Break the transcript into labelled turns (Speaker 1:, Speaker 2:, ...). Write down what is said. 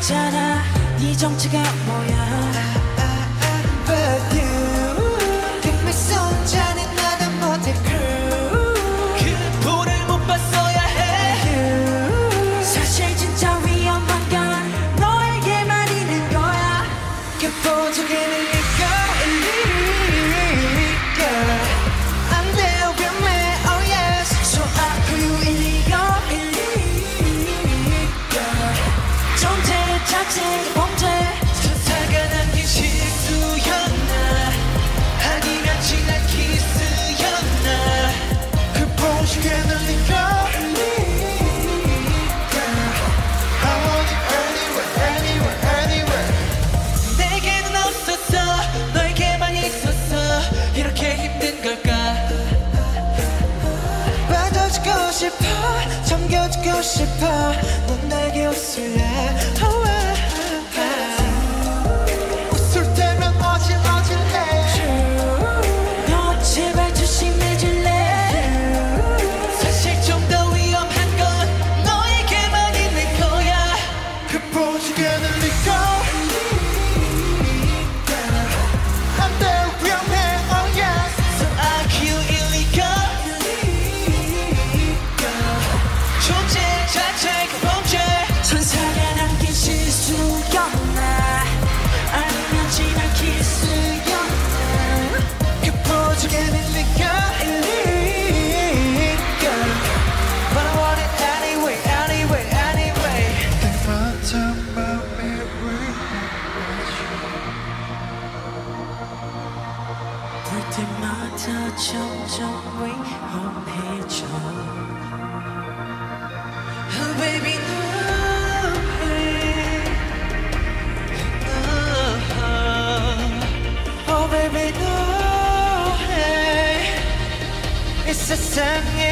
Speaker 1: 있잖아 네 정체가 뭐야
Speaker 2: But you 백미 손자는 나도 못해 crew
Speaker 3: 그 볼을 못 봤어야 해
Speaker 1: 사실 진짜 위험한 건 너에게만 있는 거야
Speaker 2: 그 보조개는 네가 일리가 안돼 위험해 oh yes
Speaker 1: So I call you illegal 존재 자체가 범죄
Speaker 3: 천사가 남긴 실수였나 아니면 지난 키스였나
Speaker 2: 그 보조개는 네가 I want it anywhere anywhere anywhere
Speaker 3: 내게는 없었어 너에게만 있었어 이렇게 힘든 걸까
Speaker 2: 빠져주고 싶어 잠겨주고 싶어 넌 내게 웃을래 웃을 때면 어질어질해
Speaker 1: 너 제발 조심해줄래
Speaker 3: 사실 좀 더 위험한 건 너에게만 있는 거야
Speaker 2: 그 보조개는 네가 안돼 위험해 oh yes
Speaker 3: So I kill illegal 존재 자체가 범죄
Speaker 1: 천사가 남긴 실수였나 아니면 지난 키스였나
Speaker 2: 그 보조개는 네가 But I want it anyway anyway anyway 때마다 맘이
Speaker 1: 볼 때마다 점점 위험해져
Speaker 3: Oh baby no
Speaker 2: Oh baby no hey 이 세상에